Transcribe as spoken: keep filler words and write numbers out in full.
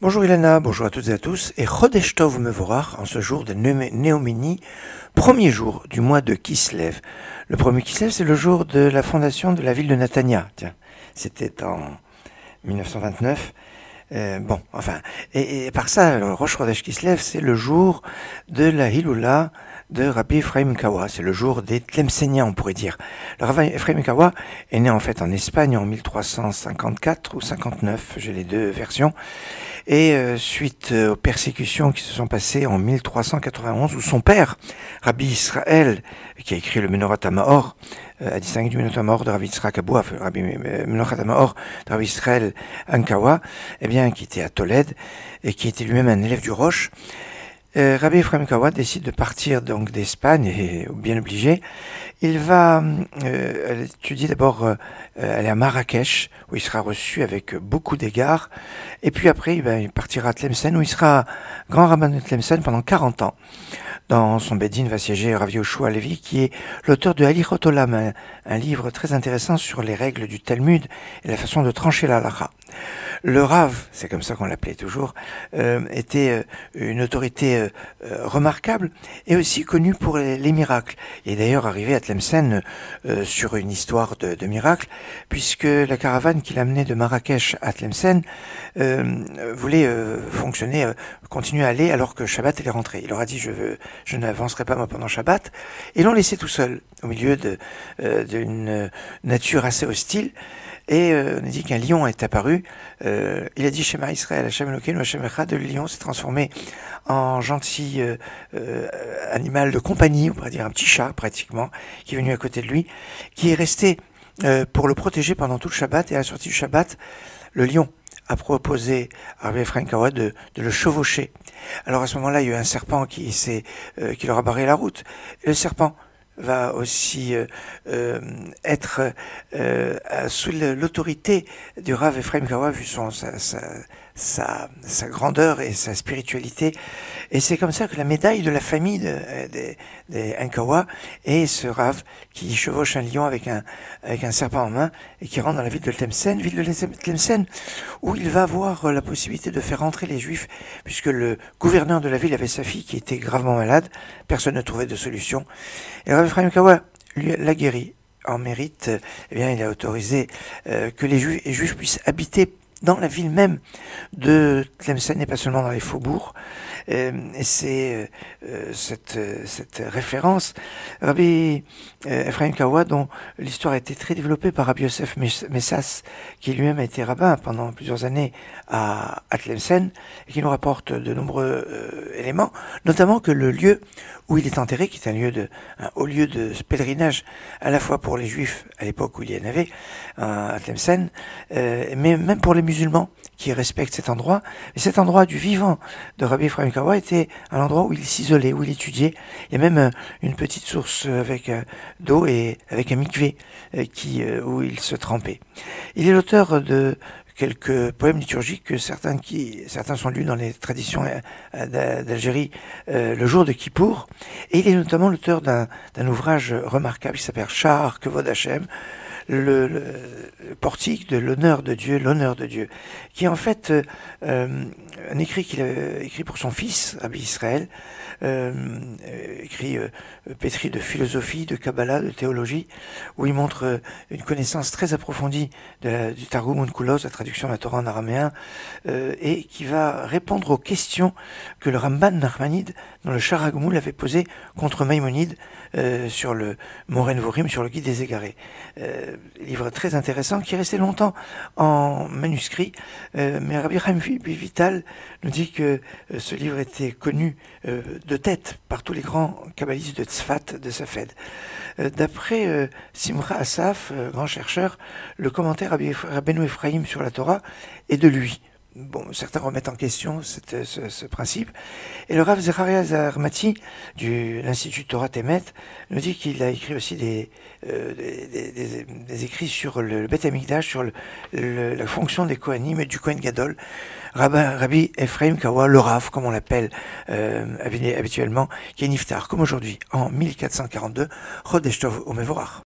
Bonjour Ilana, bonjour à toutes et à tous, et Chodesh Tov Mevorach en ce jour de Néoménie, premier jour du mois de Kislev. Le premier Kislev, c'est le jour de la fondation de la ville de Natania. Tiens, c'était en mille neuf cent vingt-neuf. Euh, bon, enfin, et, et par ça, le Rosh Chodesh Kislev, c'est le jour de la Hiloula de Rabbi Ephraim Kawa. C'est le jour des Tlemceniens, on pourrait dire. Le Rabbi Ephraim Kawa est né en fait en Espagne en mille trois cent cinquante-quatre ou cinquante-neuf, j'ai les deux versions. Et euh, suite aux persécutions qui se sont passées en mille trois cent quatre-vingt-onze, où son père, Rabbi Israël, qui a écrit le Menorot HaMaor, euh, a distingué du Menorot HaMaor de Rabbi Yitzhak Abouaf, le Rabbi Menorot HaMaor de Rabbi Israël Ankawa, eh bien, qui était à Tolède et qui était lui-même un élève du Roche. Euh, Rabbi Ephraim Kawa décide de partir donc d'Espagne, et bien obligé. Il va euh, étudier d'abord, euh, aller à Marrakech, où il sera reçu avec beaucoup d'égards, et puis après ben, il partira à Tlemcen, où il sera grand rabbin de Tlemcen pendant quarante ans. Dans son Bédine va siéger Rav Yoshua Levi, qui est l'auteur de Halichot Olam, un, un livre très intéressant sur les règles du Talmud et la façon de trancher la halakha. Le Rav, c'est comme ça qu'on l'appelait toujours, euh, était euh, une autorité euh, euh, remarquable et aussi connu pour les, les miracles. Il est d'ailleurs arrivé à Tlemcen euh, sur une histoire de, de miracle, puisque la caravane qui l'amenait de Marrakech à Tlemcen euh, voulait euh, fonctionner, euh, continuer à aller alors que Shabbat est rentré. Il leur a dit je veux, je n'avancerai pas moi pendant Shabbat, et l'ont laissé tout seul au milieu de, euh, d'une nature assez hostile. Et euh, on a dit qu'un lion est apparu. Euh, il a dit Shema Israël, Hashem Elokeinu, Hashem Echad. Le lion s'est transformé en gentil euh, euh, animal de compagnie, on pourrait dire un petit chat pratiquement, qui est venu à côté de lui, qui est resté euh, pour le protéger pendant tout le Shabbat. Et à la sortie du Shabbat, le lion a proposé à Rabbi Ephraim Kawa de, de le chevaucher. Alors à ce moment-là, il y a eu un serpent qui, s'est, euh, qui leur a barré la route. Et le serpent va aussi euh, euh, être euh, sous l'autorité du Rav Ephraim Kawa, vu son, sa, sa, sa, sa grandeur et sa spiritualité. Et c'est comme ça que la médaille de la famille de, de, des Ankawa est ce Rav qui chevauche un lion avec un, avec un serpent en main et qui rentre dans la ville de Tlemcen, ville de Tlemcen, où il va avoir la possibilité de faire rentrer les Juifs, puisque le gouverneur de la ville avait sa fille qui était gravement malade, personne ne trouvait de solution. Et Rav Ephraim Kawa lui l'a guéri. En mérite, eh bien, il a autorisé euh, que les Juifs, les Juifs puissent habiter dans la ville même de Tlemcen et pas seulement dans les faubourgs. Euh, et c'est euh, cette, cette référence, Rabbi euh, Ephraim Kawa, dont l'histoire a été très développée par Rabbi Yosef Messas, qui lui-même a été rabbin pendant plusieurs années à, à Tlemcen, et qui nous rapporte de nombreux euh, éléments, notamment que le lieu où il est enterré, qui est un lieu de, un haut lieu de pèlerinage, à la fois pour les Juifs à l'époque où il y en avait, à Tlemcen, euh, mais même pour les musulmans qui respectent cet endroit. Et cet endroit du vivant de Rabbi Ephraim Kawa était un endroit où il s'isolait, où il étudiait. Il y a même euh, une petite source avec euh, d'eau et avec un mikvé euh, qui, euh, où il se trempait. Il est l'auteur de quelques poèmes liturgiques que certains, qui, certains sont lus dans les traditions d'Algérie euh, le jour de Kippour. Et il est notamment l'auteur d'un, d'un ouvrage remarquable qui s'appelle Sha'ar Kevod Hashem, le, le, le portique de l'honneur de Dieu, l'honneur de Dieu, qui est en fait euh, un écrit qu'il a écrit pour son fils, Rabbi Israël, euh, écrit euh, pétri de philosophie, de Kabbalah, de théologie, où il montre euh, une connaissance très approfondie de la, du Targum Onkelos, la traduction de la Torah en araméen, euh, et qui va répondre aux questions que le Ramban Nachmanide, dans le Sha'ar HaGemul, avait posées contre Maïmonide euh, sur le Moreh Nevurim, sur le Guide des Égarés. Euh, livre très intéressant qui est resté longtemps en manuscrit, euh, mais Rabbi Chaim Vital nous dit que euh, ce livre était connu euh, de tête par tous les grands kabbalistes de Tzfat, de Safed. Euh, d'après euh, Simcha Asaf, euh, grand chercheur, le commentaire Rabbi Rabbeinu Ephraim sur la Torah est de lui. Bon, certains remettent en question cette, ce, ce principe. Et le Rav Zecharia Zarmati, de l'Institut Torah Temet, nous dit qu'il a écrit aussi des, euh, des, des, des écrits sur le, le Beth Amikdash, sur le, le, la fonction des Kohanim et du Kohen Gadol. Rabbi, Rabbi Ephraim Kawa, le Rav, comme on l'appelle euh, habituellement, qui est Niftar, comme aujourd'hui, en mille quatre cent quarante-deux, Chodesh Tov Umevorach.